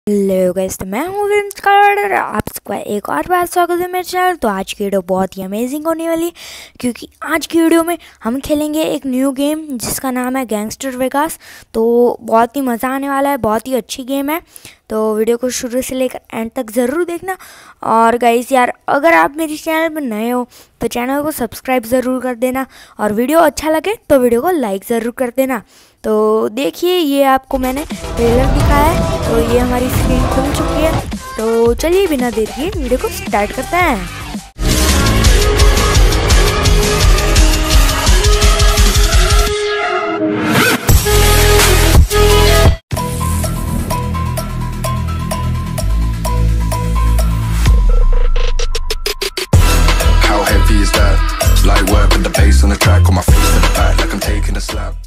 Hello guys, तो मैं हूँ विंस्कार। आप सबका एक और बार स्वागत है मेरे चैनल। तो आज की वीडियो बहुत ही अमेजिंग होने वाली है, क्योंकि आज की वीडियो में हम खेलेंगे एक न्यू गेम जिसका नाम है गैंगस्टर वेगास। तो बहुत ही मज़ा आने वाला है, बहुत ही अच्छी गेम है। तो वीडियो को शुरू से लेकर एंड तक ज़रूर देखना। और गाइस यार, अगर आप मेरे चैनल पर नए हो तो चैनल को सब्सक्राइब ज़रूर कर देना, और वीडियो अच्छा लगे तो वीडियो को लाइक ज़रूर कर देना। तो देखिए, ये आपको मैंने ट्रेलर दिखाया है, तो ये हमारी स्क्रीन खुल चुकी है। तो चलिए बिना देर किए वीडियो को स्टार्ट करते हैं। How heavy is that? Light work with the bass on the track, on my face to the back like I'm taking a slap.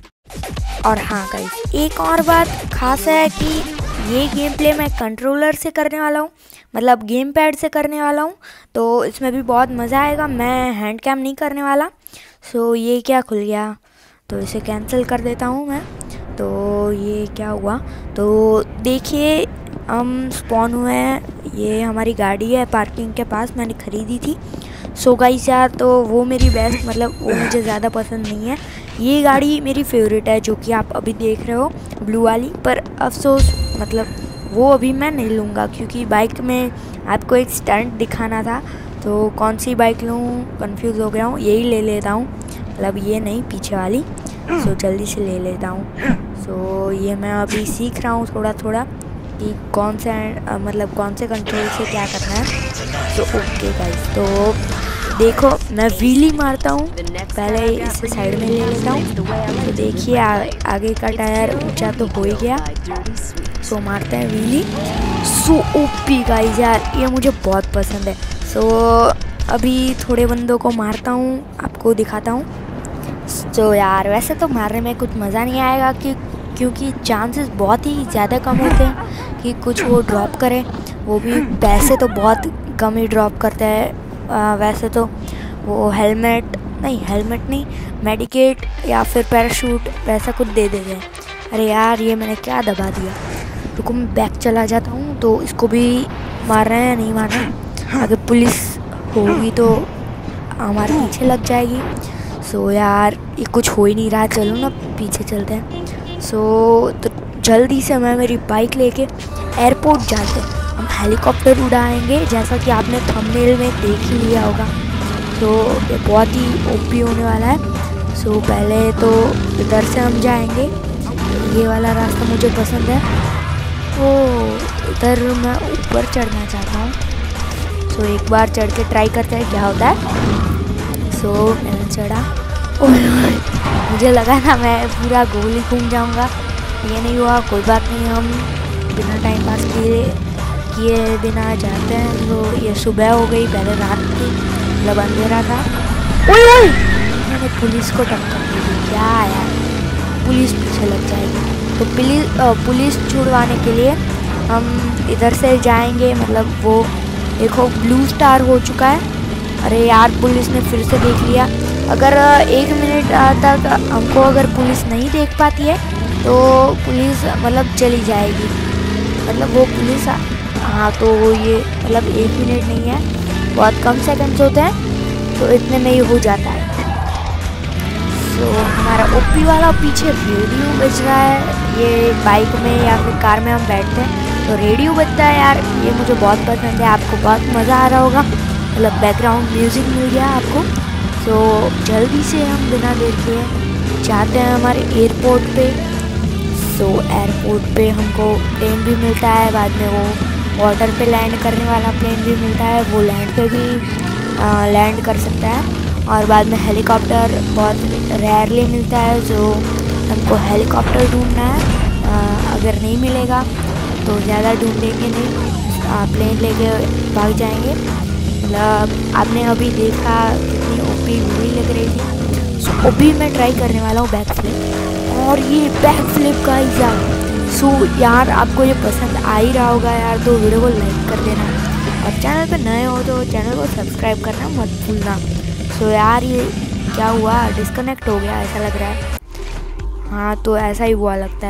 और हाँ गाइस, एक और बात खास है कि ये गेम प्ले मैं कंट्रोलर से करने वाला हूँ, मतलब गेम पैड से करने वाला हूँ। तो इसमें भी बहुत मज़ा आएगा। मैं हैंड कैम नहीं करने वाला। सो ये क्या खुल गया, तो इसे कैंसिल कर देता हूँ मैं। तो ये क्या हुआ, तो देखिए हम स्पॉन हुए हैं। ये हमारी गाड़ी है पार्किंग के पास, मैंने ख़रीदी थी। सो गाइस यार, तो वो मेरी बेस्ट, मतलब वो मुझे ज़्यादा पसंद नहीं है। ये गाड़ी मेरी फेवरेट है, जो कि आप अभी देख रहे हो, ब्लू वाली। पर अफसोस, मतलब वो अभी मैं नहीं लूँगा, क्योंकि बाइक में आपको एक स्टंट दिखाना था। तो कौन सी बाइक लूँ, कंफ्यूज हो गया हूँ। यही ले लेता हूँ, मतलब ये नहीं, पीछे वाली। सो जल्दी से ले लेता हूँ। सो ये मैं अभी सीख रहा हूँ थोड़ा थोड़ा कि कौन से मतलब कौन से कंट्रोल से क्या करना है। तो ओके गाइस, तो देखो मैं व्हीली मारता हूँ। पहले इसे साइड में ले लेता हूँ। तो देखिए आगे का टायर ऊंचा तो हो ही गया। सो मारते हैं व्हीली। सो ओपी गाइस यार, ये मुझे बहुत पसंद है। सो अभी थोड़े बंदों को मारता हूँ, आपको दिखाता हूँ। तो यार वैसे तो मारने में कुछ मज़ा नहीं आएगा, क्योंकि चांसेस बहुत ही ज़्यादा कम होते हैं कि कुछ वो ड्रॉप करे। वो भी पैसे तो बहुत कम ही ड्रॉप करता है। वैसे तो वो हेलमेट नहीं, मेडिकेट या फिर पैराशूट वैसा कुछ दे देते हैं। अरे यार, ये मैंने क्या दबा दिया। रुको मैं बैक चला जाता हूँ। तो इसको भी मार रहे हैं, नहीं मार रहे। अगर पुलिस होगी तो हमारे पीछे लग जाएगी। सो यार ये कुछ हो ही नहीं रहा, चलो ना पीछे चलते हैं। सो तो जल्दी से मैं मेरी बाइक लेके एयरपोर्ट जाते हैं। हम हेलीकॉप्टर उड़ाएंगे, जैसा कि आपने थंबनेल में देख ही लिया होगा। तो ये बहुत ही ओपी होने वाला है। सो पहले तो इधर से हम जाएंगे, ये वाला रास्ता मुझे पसंद है। तो इधर मैं ऊपर चढ़ना चाहता हूँ। सो एक बार चढ़ के ट्राई करते हैं क्या होता है। सो मैंने चढ़ा। ओह, मुझे लगा ना मैं पूरा गोल ही घूम जाऊँगा। ये नहीं हुआ, कोई बात नहीं। हम बिना टाइम पास किए बिना जाते हैं। तो ये सुबह हो गई, पहले रात थी, मतलब अंधेरा था। ओए मैंने पुलिस को टक्कर दे दी। क्या यार, पुलिस पीछे लग जाएगी। तो पुलिस छुड़वाने के लिए हम इधर से जाएंगे। मतलब वो देखो ब्लू स्टार हो चुका है। अरे यार, पुलिस ने फिर से देख लिया। अगर 1 मिनट तक हमको अगर पुलिस नहीं देख पाती है तो पुलिस मतलब चली जाएगी। मतलब वो पुलिस, हाँ, तो ये मतलब 1 मिनट नहीं है, बहुत कम सेकंड्स होते हैं। तो इतने में ही हो जाता है। तो हमारा ओपी वाला पीछे रेडियो बज रहा है। ये बाइक में या फिर कार में हम बैठते हैं तो रेडियो बजता है यार, ये मुझे बहुत पसंद है। आपको बहुत मज़ा आ रहा होगा, मतलब बैकग्राउंड म्यूज़िक मिल गया आपको। तो जल्दी से हम बिना देर के जाते हैं हमारे एयरपोर्ट पे। सो एयरपोर्ट पे हमको प्लेन भी मिलता है, बाद में वो वाटर पे लैंड करने वाला प्लेन भी मिलता है। वो लैंड पे भी लैंड कर सकता है। और बाद में हेलीकॉप्टर बहुत रेयरली मिलता है, जो हमको हेलीकॉप्टर ढूंढना है। अगर नहीं मिलेगा तो ज़्यादा ढूंढेंगे नहीं, प्लेन लेके भाग जाएंगे। मतलब आपने अभी देखा कितनी ओपी बुरी लग रही थी। सो अभी मैं ट्राई करने वाला हूँ बैक फ्लिप, और ये बैक फ्लिप का एग्जाम। सो यार आपको ये पसंद आ ही रहा होगा यार, तो वीडियो को लाइक कर देना, और चैनल पे नए हो तो चैनल को सब्सक्राइब करना मत भूलना। सो यार ये क्या हुआ, डिस्कनेक्ट हो गया ऐसा लग रहा है। हाँ, तो ऐसा ही हुआ लगता है।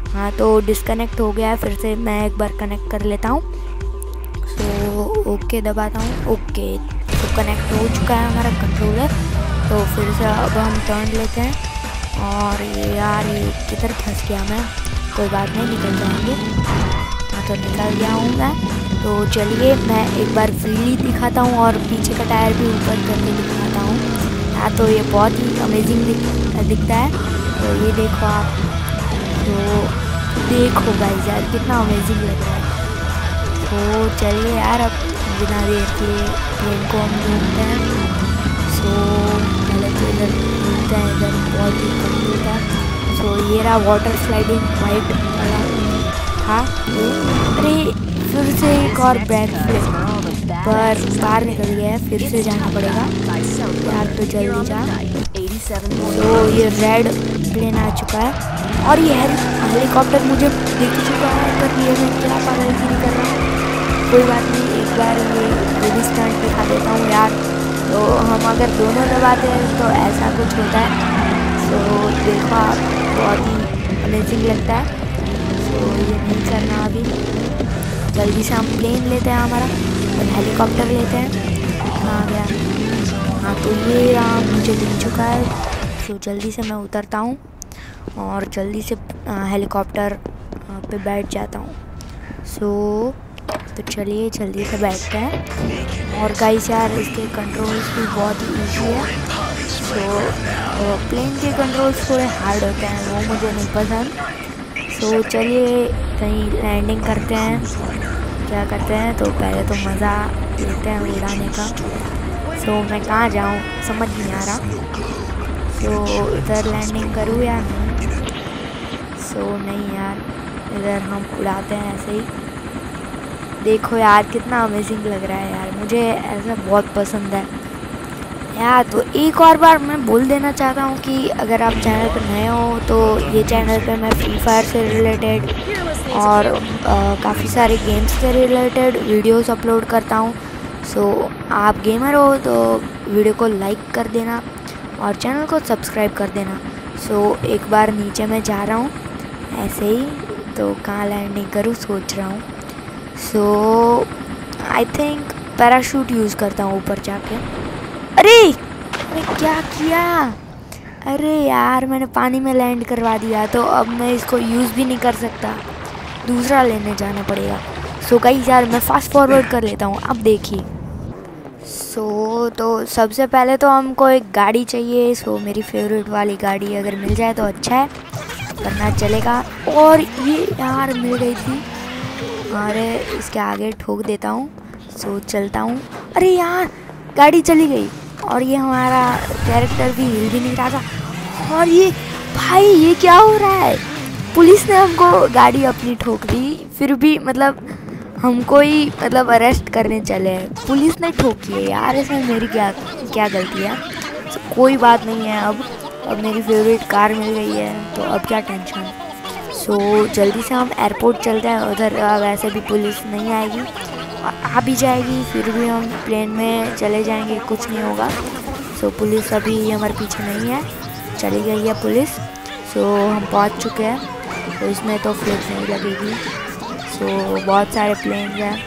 हाँ तो डिस्कनेक्ट हो गया है, फिर से मैं एक बार कनेक्ट कर लेता हूँ। सो ओके दबाता हूँ। ओके तो कनेक्ट हो चुका है हमारा कंट्रोलर। तो फिर से अब हम टर्न लेते हैं और ये यार ये किधर फंस गया मैं, कोई बात नहीं निकल जाएंगे। हाँ तो निकल गया हूँ मैं। तो चलिए मैं एक बार फ्रीली दिखाता हूँ और पीछे का टायर भी ऊपर करके दिखाता हूँ। हाँ तो ये बहुत ही अमेजिंग दिखता है। तो ये देखो आप, तो देखो गाइस यार कितना अमेजिंग लग रहा है। तो चलिए यार अब बिना देर के ट्रेन को हम घूमते हैं। सो पहले तो इधर घूमते हैं, इधर बहुत ही कम था। सो ये रहा वाटर स्लाइडिंग वाइट वाला था। अरे फिर से एक और बैक फ्लिप पर बाहर निकल गया है, फिर से जाना पड़ेगा यार। तो जल्दी जा। तो ये रेड प्लेन आ चुका है और ये हेलीकॉप्टर मुझे दिख चुका है, पर ये मैं क्या पागलगिरी कर रहा हूँ। कोई बात नहीं, एक बार ये भी स्टंट दिखा देता हूँ यार। तो हम अगर दोनों दबाते हैं तो ऐसा कुछ होता है। तो देखो आप, बहुत ही अमेजिंग लगता है। तो ये नहीं करना अभी, जल्दी से हम प्लेन लेते हैं हमारा और हेलीकॉप्टर लेते हैं। कहाँ गया? हाँ तो ये रहा, मुझे दिख चुका है। तो जल्दी से मैं उतरता हूँ और जल्दी से हेलीकॉप्टर पे बैठ जाता हूँ। सो तो चलिए जल्दी से बैठते हैं। और गाइस यार इसके कंट्रोल्स भी बहुत ही ईजी है। सो प्लेन के कंट्रोल्स थोड़े हार्ड होते हैं, वो मुझे नहीं पसंद। सो चलिए कहीं लैंडिंग करते हैं, क्या करते हैं। तो पहले तो मज़ा लेते हैं उड़ाने का। सो मैं कहाँ जाऊँ समझ नहीं आ रहा। सो इधर लैंडिंग करूँ या नहीं? सो नहीं यार, इधर हम उड़ाते हैं ऐसे ही। देखो यार कितना अमेजिंग लग रहा है यार, मुझे ऐसा बहुत पसंद है यार। तो एक और बार मैं बोल देना चाहता हूँ कि अगर आप चैनल पर नए हो तो ये चैनल पे मैं फ्री फायर से रिलेटेड और काफ़ी सारे गेम्स से रिलेटेड वीडियोस अपलोड करता हूँ। सो आप गेमर हो तो वीडियो को लाइक कर देना और चैनल को सब्सक्राइब कर देना। सो एक बार नीचे मैं जा रहा हूँ ऐसे ही, तो कहाँ लैंडिंग करूँ सोच रहा हूँ। So I think parachute use करता हूँ ऊपर जाके। अरे क्या किया? अरे यार मैंने पानी में लैंड करवा दिया, तो अब मैं इसको यूज़ भी नहीं कर सकता, दूसरा लेने जाना पड़ेगा। सो गाइस यार मैं फास्ट फॉरवर्ड कर लेता हूँ, अब देखिए। सो तो सबसे पहले तो हमको एक गाड़ी चाहिए। सो मेरी फेवरेट वाली गाड़ी अगर मिल जाए तो अच्छा है, वरना चलेगा। और ये यार मिल गई थी, अरे इसके आगे ठोक देता हूँ। सो चलता हूँ। अरे यार गाड़ी चली गई और ये हमारा कैरेक्टर भी हिल भी नहीं रहा था। और ये भाई ये क्या हो रहा है? पुलिस ने हमको गाड़ी अपनी ठोक दी, फिर भी मतलब हमको ही मतलब अरेस्ट करने चले हैं, पुलिस ने ठोकी है यार। इसमें मेरी क्या गलती है? तो कोई बात नहीं है, अब मेरी फेवरेट कार मिल गई है तो अब क्या टेंशन। सो जल्दी से हम एयरपोर्ट चलते हैं। उधर वैसे भी पुलिस नहीं आएगी, आ भी जाएगी फिर भी हम प्लेन में चले जाएंगे, कुछ नहीं होगा। सो पुलिस अभी हमारे पीछे नहीं है, चली गई है पुलिस। सो हम पहुंच चुके हैं, तो इसमें तो फ्लिप नहीं लगेगी। सो बहुत सारे प्लेन हैं।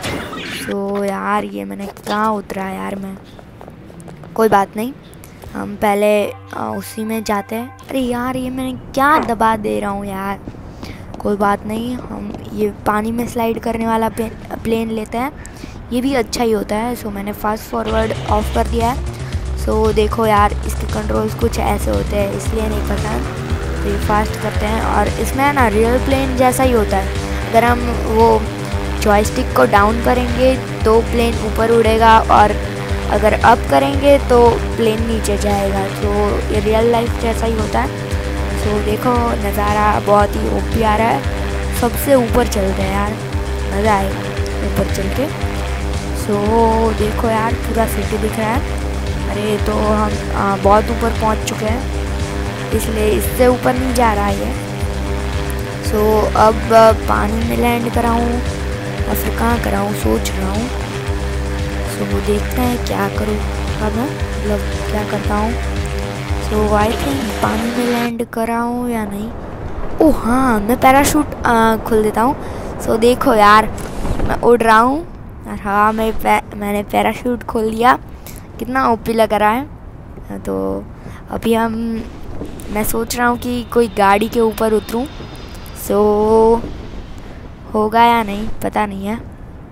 सो यार ये मैंने कहाँ उतरा यार मैं, कोई बात नहीं, हम पहले उसी में जाते हैं। अरे यार ये मैंने क्या दबा दे रहा हूँ यार, कोई बात नहीं। हम ये पानी में स्लाइड करने वाला प्लेन लेते हैं, ये भी अच्छा ही होता है। सो मैंने फास्ट फॉरवर्ड ऑफ कर दिया है। सो देखो यार इसके कंट्रोल्स कुछ ऐसे होते हैं, इसलिए नहीं पसंद। तो ये फास्ट करते हैं और इसमें ना रियल प्लेन जैसा ही होता है। अगर हम वो जॉयस्टिक को डाउन करेंगे तो प्लेन ऊपर उड़ेगा और अगर अप करेंगे तो प्लेन नीचे जाएगा। तो ये रियल लाइफ जैसा ही होता है। सो देखो नज़ारा बहुत ही ओपी आ रहा है, सबसे ऊपर चलते हैं यार, मज़ा आएगा ऊपर चल के। सो देखो यार पूरा सिटी दिख रहा है। अरे तो हम बहुत ऊपर पहुंच चुके हैं, इसलिए इससे ऊपर नहीं जा रहा है। सो अब पानी में लैंड कराऊँ और फिर कहाँ कराऊँ सोच रहा हूँ। सो वो देखते हैं क्या करूँ अब मैं, मतलब क्या करता हूँ। सो आई थिंक पानी में लैंड कराऊँ या नहीं। ओह हाँ, मैं पैराशूट खोल देता हूँ। सो देखो यार, मैं उड़ रहा हूँ और हाँ मैंने पैराशूट खोल लिया। कितना ओपी लग रहा है। तो अभी मैं सोच रहा हूँ कि कोई गाड़ी के ऊपर उतरूँ। सो होगा या नहीं पता नहीं है।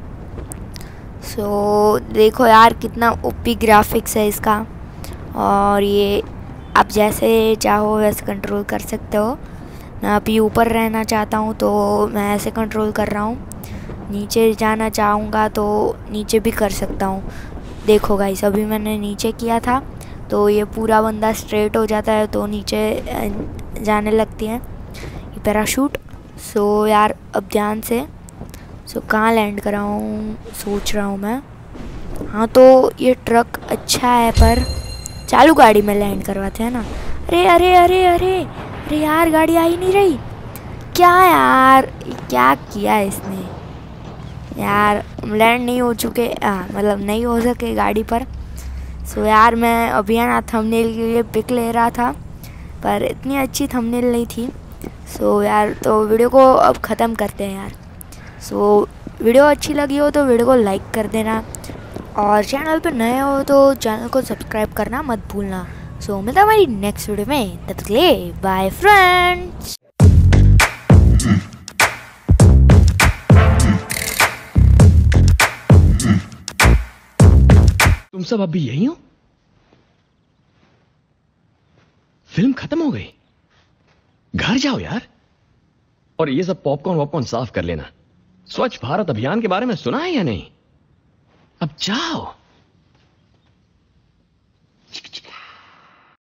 सो देखो यार, कितना ओपी ग्राफिक्स है इसका। और ये आप जैसे चाहो वैसे कंट्रोल कर सकते हो। मैं अभी ऊपर रहना चाहता हूँ तो मैं ऐसे कंट्रोल कर रहा हूँ। नीचे जाना चाहूँगा तो नीचे भी कर सकता हूँ। देखो गाइस, अभी मैंने नीचे किया था तो ये पूरा बंदा स्ट्रेट हो जाता है तो नीचे जाने लगती है ये पैराशूट। सो यार अब ध्यान से। सो कहाँ लैंड कर रहा हूँ सोच रहा हूँ मैं। हाँ तो ये ट्रक अच्छा है पर चालू गाड़ी में लैंड करवाते हैं ना। अरे अरे अरे अरे अरे यार, गाड़ी आ ही नहीं रही। क्या यार, क्या किया इसने यार। लैंड नहीं हो चुके, मतलब नहीं हो सके गाड़ी पर। सो यार मैं अभी ना थंबनेल के लिए पिक ले रहा था पर इतनी अच्छी थंबनेल नहीं थी। सो यार तो वीडियो को अब ख़त्म करते हैं यार। सो वीडियो अच्छी लगी हो तो वीडियो को लाइक कर देना और चैनल पे नए हो तो चैनल को सब्सक्राइब करना मत भूलना। सो मिलता है हमारी नेक्स्ट वीडियो में, तब तक के लिए बाय फ्रेंड्स। तुम सब अभी यही हो? फिल्म खत्म हो गई? घर जाओ यार। और ये सब पॉपकॉर्न वॉपकॉर्न साफ कर लेना। स्वच्छ भारत अभियान के बारे में सुना है या नहीं? अब जाओ।